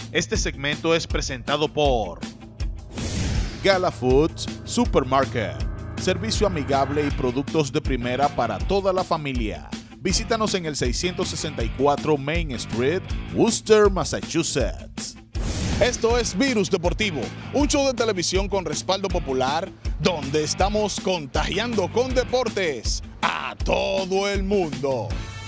Este segmento es presentado por Gala Foods Supermarket, servicio amigable y productos de primera para toda la familia. Visítanos en el 664 Main Street, Worcester, Massachusetts. Esto es Virus Deportivo, un show de televisión con respaldo popular, donde estamos contagiando con deportes a todo el mundo.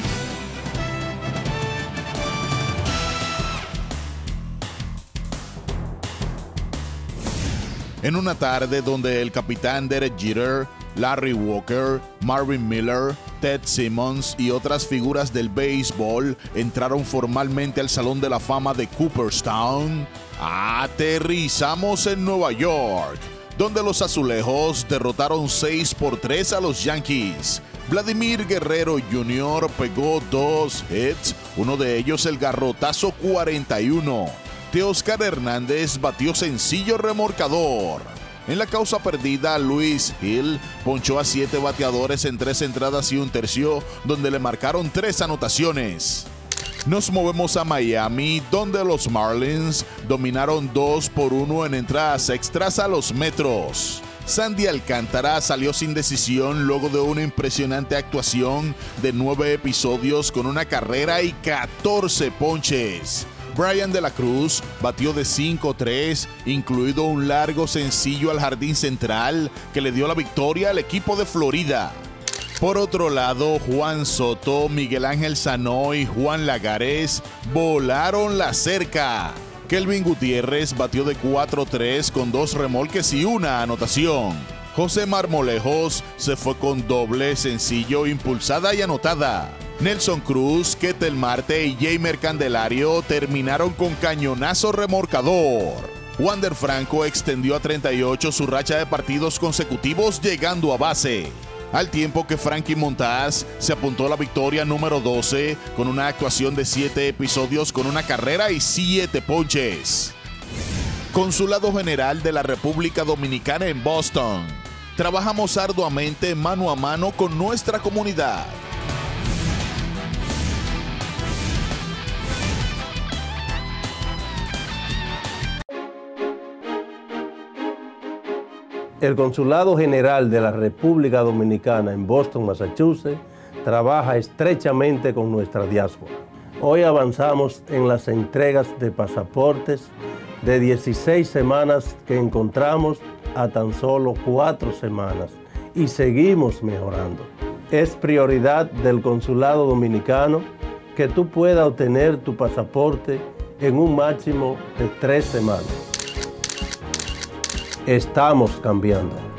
En una tarde donde el capitán Derek Jeter, Larry Walker, Marvin Miller, Ted Simmons y otras figuras del béisbol entraron formalmente al Salón de la Fama de Cooperstown, aterrizamos en Nueva York, donde los azulejos derrotaron 6-3 a los Yankees. Vladimir Guerrero Jr. pegó 2 hits, uno de ellos el garrotazo 41. Teóscar Hernández batió sencillo remolcador. En la causa perdida, Luis Hill ponchó a 7 bateadores en 3 entradas y un tercio, donde le marcaron 3 anotaciones. Nos movemos a Miami, donde los Marlins dominaron 2-1 en entradas extras a los Metros. Sandy Alcántara salió sin decisión luego de una impresionante actuación de 9 episodios con una carrera y 14 ponches. Brian de la Cruz batió de 5-3, incluido un largo sencillo al jardín central que le dio la victoria al equipo de Florida. Por otro lado, Juan Soto, Miguel Ángel Sanó y Juan Lagares volaron la cerca. Kelvin Gutiérrez batió de 4-3 con 2 remolques y una anotación. José Marmolejos se fue con doble, sencillo, impulsada y anotada. Nelson Cruz, Ketel Marte y Jeimer Candelario terminaron con cañonazo remolcador. Wander Franco extendió a 38 su racha de partidos consecutivos llegando a base, al tiempo que Frankie Montas se apuntó a la victoria número 12 con una actuación de 7 episodios con una carrera y 7 ponches. Consulado General de la República Dominicana en Boston. Trabajamos arduamente mano a mano con nuestra comunidad. El Consulado General de la República Dominicana en Boston, Massachusetts, trabaja estrechamente con nuestra diáspora. Hoy avanzamos en las entregas de pasaportes de 16 semanas que encontramos a tan solo 4 semanas y seguimos mejorando. Es prioridad del Consulado Dominicano que tú puedas obtener tu pasaporte en un máximo de 3 semanas. Estamos cambiando.